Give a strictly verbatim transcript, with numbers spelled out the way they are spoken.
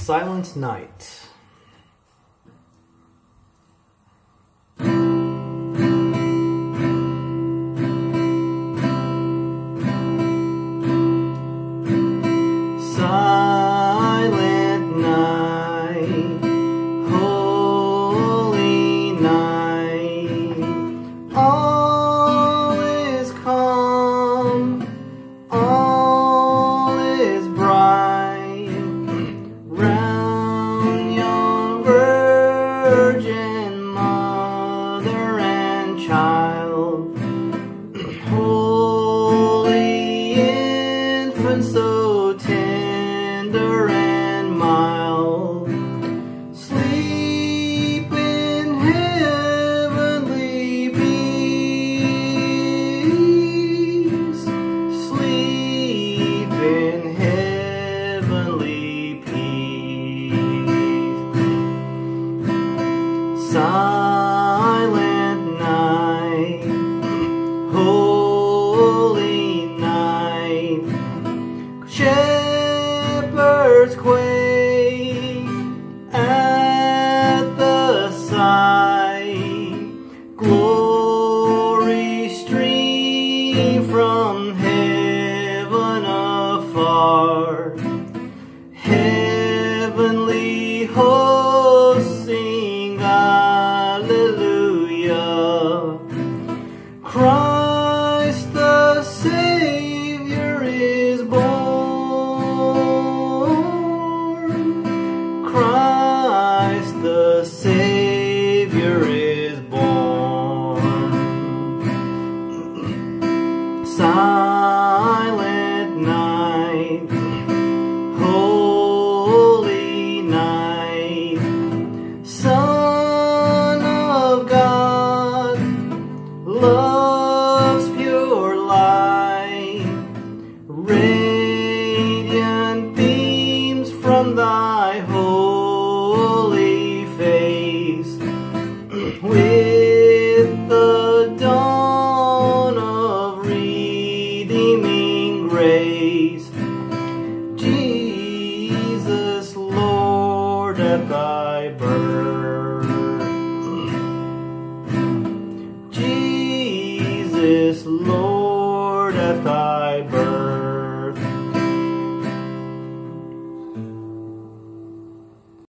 Silent Night. Silent night, holy night, all is calm, all is bright, round your virgin mother and child, holy infant so tender and mild, sleep in heavenly peace, sleep in heavenly peace. Silent night, holy night, shepherds quake at the sight, glory stream from heaven afar.